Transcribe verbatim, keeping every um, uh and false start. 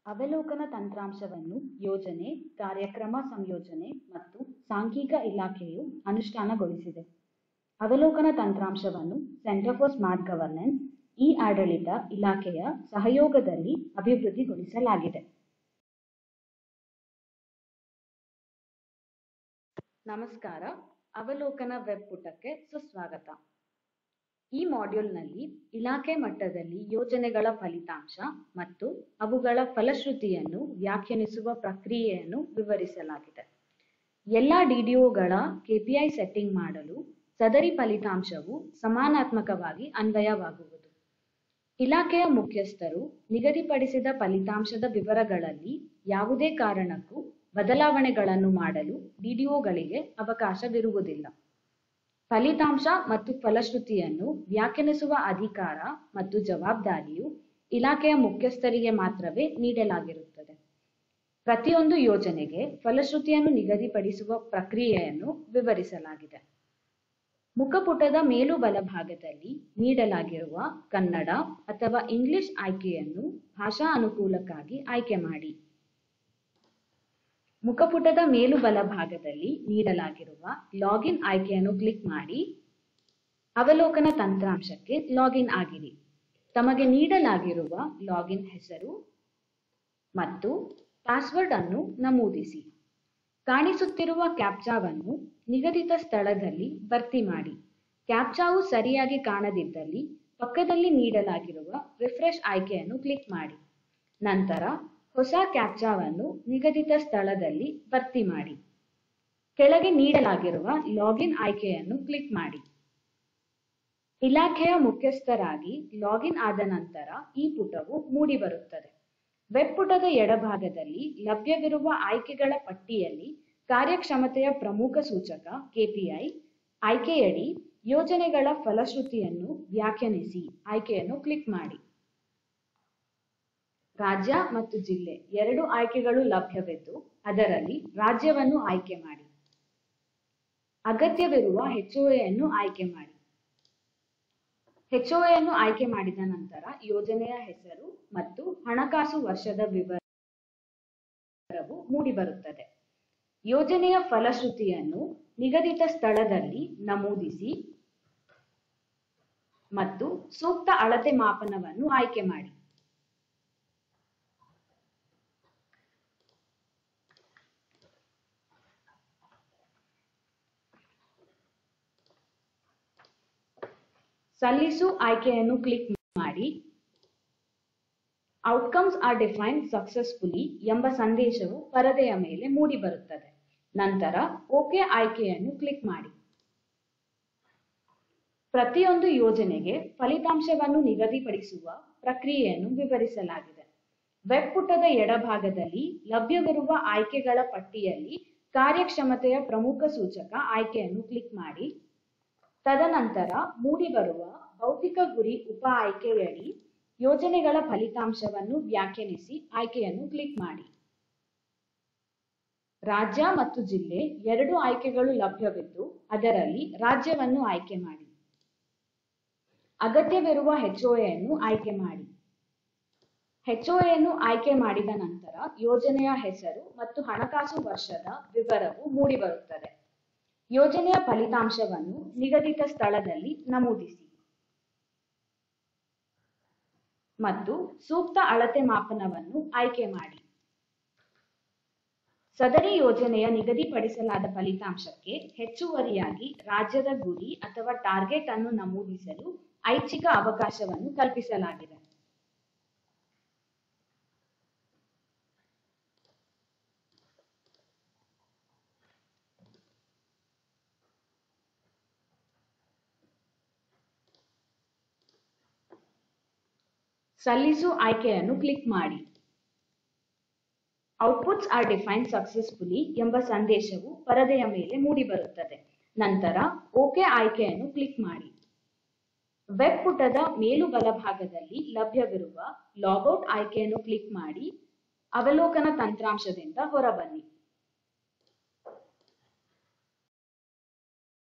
ಅವಲೋಕನ ತಂತ್ರಾಂಶವನ್ನು ಯೋಜನೆ, ಕಾರ್ಯಕ್ರಮ ಸಂಯೋಜನೆ ಮತ್ತು ಸಾಂಖ್ಯಿಕ ಇಲಾಖೆಯು ಅನುಷ್ಠಾನಗೊಳಿಸಿದೆ. ಅವಲೋಕನ ತಂತ್ರಾಂಶವನ್ನು ಸೆಂಟರ್ ಫಾರ್ ಸ್ಮಾರ್ಟ್ ಗವರ್ನೆನ್ಸ್, ಇ-ಆಡಳಿತ ಇಲಾಖೆಯ ಸಹಯೋಗದಲ್ಲಿ ಅಭಿವೃದ್ಧಿಗೊಳಿಸಲಾಗಿದೆ. ನಮಸ್ಕಾರ, ಅವಲೋಕನ ವೆಬ್ ಪುಟಕ್ಕೆ ಸುಸ್ವಾಗತ. ಈ ಮಾಡ್ಯೂಲ್ನಲ್ಲಿ ಇಲಾಖೆ ಮಟ್ಟದಲ್ಲಿ ಯೋಜನೆಗಳ ಫಲಿತಾಂಶ ಮತ್ತು ಅವುಗಳ ಫಲಶ್ರುತಿಯನ್ನು ವ್ಯಾಖ್ಯಾನಿಸುವ ಪ್ರಕ್ರಿಯೆಯನ್ನು ವಿವರಿಸಲಾಗಿದೆ. ಎಲ್ಲ ಡಿಡಿಒಗಳ ಕೆಪಿಐ ಸೆಟ್ಟಿಂಗ್ ಮಾಡಲು ಸದರಿ ಫಲಿತಾಂಶವು ಸಮಾನಾತ್ಮಕವಾಗಿ ಅನ್ವಯವಾಗುವುದು. ಇಲಾಖೆಯ ಮುಖ್ಯಸ್ಥರು ನಿಗದಿಪಡಿಸಿದ ಫಲಿತಾಂಶದ ವಿವರಗಳಲ್ಲಿ ಯಾವುದೇ ಕಾರಣಕ್ಕೂ ಬದಲಾವಣೆಗಳನ್ನು ಮಾಡಲು ಡಿಡಿಒಗಳಿಗೆ ಅವಕಾಶವಿರುವುದಿಲ್ಲ. ಫಲಿತಾಂಶ ಮತ್ತು ಫಲಶ್ರುತಿಯನ್ನು ವ್ಯಾಖ್ಯಾನಿಸುವ ಅಧಿಕಾರ ಮತ್ತು ಜವಾಬ್ದಾರಿಯು ಇಲಾಖೆಯ ಮುಖ್ಯಸ್ಥರಿಗೆ ಮಾತ್ರವೇ ನೀಡಲಾಗಿರುತ್ತದೆ. ಪ್ರತಿಯೊಂದು ಯೋಜನೆಗೆ ಫಲಶ್ರುತಿಯನ್ನು ನಿಗದಿಪಡಿಸುವ ಪ್ರಕ್ರಿಯೆಯನ್ನು ವಿವರಿಸಲಾಗಿದೆ. ಮುಖಪುಟದ ಮೇಲು ಬಲಭಾಗದಲ್ಲಿ ನೀಡಲಾಗಿರುವ ಕನ್ನಡ ಅಥವಾ ಇಂಗ್ಲಿಷ್ ಆಯ್ಕೆಯನ್ನು ಭಾಷಾ ಅನುಕೂಲಕ್ಕಾಗಿ ಆಯ್ಕೆ ಮಾಡಿ. ಮುಖಪುಟದ ಮೇಲು ಬಲಭಾಗದಲ್ಲಿ ನೀಡಲಾಗಿರುವ ಲಾಗಿನ್ ಆಯ್ಕೆಯನ್ನು ಕ್ಲಿಕ್ ಮಾಡಿ ಅವಲೋಕನ ತಂತ್ರಾಂಶಕ್ಕೆ ಲಾಗಿನ್ ಆಗಿರಿ. ತಮಗೆ ನೀಡಲಾಗಿರುವ ಲಾಗಿನ್ ಹೆಸರು ಮತ್ತು ಪಾಸ್ವರ್ಡ್ ಅನ್ನು ನಮೂದಿಸಿ. ಕಾಣಿಸುತ್ತಿರುವ ಕ್ಯಾಪ್ಚಾವನ್ನು ನಿಗದಿತ ಸ್ಥಳದಲ್ಲಿ ಭರ್ತಿ ಮಾಡಿ. ಕ್ಯಾಪ್ಚಾವು ಸರಿಯಾಗಿ ಕಾಣದಿದ್ದಲ್ಲಿ ಪಕ್ಕದಲ್ಲಿ ನೀಡಲಾಗಿರುವ ರಿಫ್ರೆಶ್ ಆಯ್ಕೆಯನ್ನು ಕ್ಲಿಕ್ ಮಾಡಿ. ನಂತರ ಹೊಸ ಕ್ಯಾಪ್ಚಾವನ್ನು ನಿಗದಿತ ಸ್ಥಳದಲ್ಲಿ ಭರ್ತಿ ಮಾಡಿ. ಕೆಳಗೆ ನೀಡಲಾಗಿರುವ ಲಾಗಿನ್ ಆಯ್ಕೆಯನ್ನು ಕ್ಲಿಕ್ ಮಾಡಿ. ಇಲಾಖೆಯ ಮುಖ್ಯಸ್ಥರಾಗಿ ಲಾಗಿನ್ ಆದ ನಂತರ ಈ ಪುಟವು ಮೂಡಿಬರುತ್ತದೆ. ವೆಬ್ ಪುಟದ ಎಡಭಾಗದಲ್ಲಿ ಲಭ್ಯವಿರುವ ಆಯ್ಕೆಗಳ ಪಟ್ಟಿಯಲ್ಲಿ ಕಾರ್ಯಕ್ಷಮತೆಯ ಪ್ರಮುಖ ಸೂಚಕ ಕೆಪಿಐ ಆಯ್ಕೆಯಡಿ ಯೋಜನೆಗಳ ಫಲಶ್ರುತಿಯನ್ನು ವ್ಯಾಖ್ಯಾನಿಸಿ ಆಯ್ಕೆಯನ್ನು ಕ್ಲಿಕ್ ಮಾಡಿ. ರಾಜ್ಯ ಮತ್ತು ಜಿಲ್ಲೆ ಎರಡು ಆಯ್ಕೆಗಳು ಲಭ್ಯವಿದ್ದು ಅದರಲ್ಲಿ ರಾಜ್ಯವನ್ನು ಆಯ್ಕೆ ಮಾಡಿ. ಅಗತ್ಯವಿರುವ ಹೆಚ್ಒಎಯನ್ನು ಆಯ್ಕೆ ಮಾಡಿ. ಹೆಚ್ಒಎಯನ್ನು ಆಯ್ಕೆ ಮಾಡಿದ ನಂತರ ಯೋಜನೆಯ ಹೆಸರು ಮತ್ತು ಹಣಕಾಸು ವರ್ಷದ ವಿವರವು ಮೂಡಿಬರುತ್ತದೆ. ಯೋಜನೆಯ ಫಲಶ್ರುತಿಯನ್ನು ನಿಗದಿತ ಸ್ಥಳದಲ್ಲಿ ನಮೂದಿಸಿ ಮತ್ತು ಸೂಕ್ತ ಅಳತೆ ಮಾಪನವನ್ನು ಆಯ್ಕೆ ಮಾಡಿ. ಸಲ್ಲಿಸು ಆಯ್ಕೆಯನ್ನು ಕ್ಲಿಕ್ ಮಾಡಿ. ಔಟ್ಕಮ್ಸ್ ಆರ್ ಡಿಫೈನ್ಡ್ ಸಕ್ಸಸ್ಫುಲಿ ಎಂಬ ಸಂದೇಶವು ಪರದೆಯ ಮೇಲೆ ಮೂಡಿಬರುತ್ತದೆ. ನಂತರ ಓಕೆ ಆಯ್ಕೆಯನ್ನು ಕ್ಲಿಕ್ ಮಾಡಿ. ಪ್ರತಿಯೊಂದು ಯೋಜನೆಗೆ ಫಲಿತಾಂಶವನ್ನು ನಿಗದಿಪಡಿಸುವ ಪ್ರಕ್ರಿಯೆಯನ್ನು ವಿವರಿಸಲಾಗಿದೆ. ವೆಬ್ ಪುಟದ ಎಡಭಾಗದಲ್ಲಿ ಲಭ್ಯವಿರುವ ಆಯ್ಕೆಗಳ ಪಟ್ಟಿಯಲ್ಲಿ ಕಾರ್ಯಕ್ಷಮತೆಯ ಪ್ರಮುಖ ಸೂಚಕ ಆಯ್ಕೆಯನ್ನು ಕ್ಲಿಕ್ ಮಾಡಿ. ತದನಂತರ ಮೂಡಿಬರುವ ಭೌತಿಕ ಗುರಿ ಉಪ ಆಯ್ಕೆಯಡಿ ಯೋಜನೆಗಳ ಫಲಿತಾಂಶವನ್ನು ವ್ಯಾಖ್ಯಾನಿಸಿ ಆಯ್ಕೆಯನ್ನು ಕ್ಲಿಕ್ ಮಾಡಿ. ರಾಜ್ಯ ಮತ್ತು ಜಿಲ್ಲೆ ಎರಡು ಆಯ್ಕೆಗಳು ಲಭ್ಯವಿದ್ದು ಅದರಲ್ಲಿ ರಾಜ್ಯವನ್ನು ಆಯ್ಕೆ ಮಾಡಿ. ಅಗತ್ಯವಿರುವ ಹೆಚ್ಒಎಯನ್ನು ಆಯ್ಕೆ ಮಾಡಿ. ಹೆಚ್ಒಎಯನ್ನು ಆಯ್ಕೆ ಮಾಡಿದ ನಂತರ ಯೋಜನೆಯ ಹೆಸರು ಮತ್ತು ಹಣಕಾಸು ವರ್ಷದ ವಿವರವು ಮೂಡಿಬರುತ್ತದೆ. ಯೋಜನೆಯ ಫಲಿತಾಂಶವನ್ನು ನಿಗದಿತ ಸ್ಥಳದಲ್ಲಿ ನಮೂದಿಸಿ ಮತ್ತು ಸೂಕ್ತ ಅಳತೆ ಮಾಪನವನ್ನು ಆಯ್ಕೆ ಮಾಡಿ. ಸದರಿ ಯೋಜನೆಯ ನಿಗದಿಪಡಿಸಲಾದ ಫಲಿತಾಂಶಕ್ಕೆ ಹೆಚ್ಚುವರಿಯಾಗಿ ರಾಜ್ಯದ ಗುರಿ ಅಥವಾ ಟಾರ್ಗೆಟ್ ಅನ್ನು ನಮೂದಿಸಲು ಐಚ್ಛಿಕ ಅವಕಾಶವನ್ನು ಕಲ್ಪಿಸಲಾಗಿದೆ. ಸಲ್ಲಿಸು ಆಯ್ಕೆಯನ್ನು ಕ್ಲಿಕ್ ಮಾಡಿ. ಔಟ್ಪುಟ್ಸ್ ಆರ್ ಡಿಫೈನ್ಡ್ ಸಕ್ಸಸ್ಫುಲಿ ಎಂಬ ಸಂದೇಶವು ಪರದೆಯ ಮೇಲೆ ಮೂಡಿಬರುತ್ತದೆ. ನಂತರ ಓಕೆ ಆಯ್ಕೆಯನ್ನು ಕ್ಲಿಕ್ ಮಾಡಿ. ವೆಬ್ ಪುಟದ ಮೇಲು ಬಲಭಾಗದಲ್ಲಿ ಲಭ್ಯವಿರುವ ಲಾಗೌಟ್ ಆಯ್ಕೆಯನ್ನು ಕ್ಲಿಕ್ ಮಾಡಿ ಅವಲೋಕನ ತಂತ್ರಾಂಶದಿಂದ ಹೊರಬನ್ನಿ.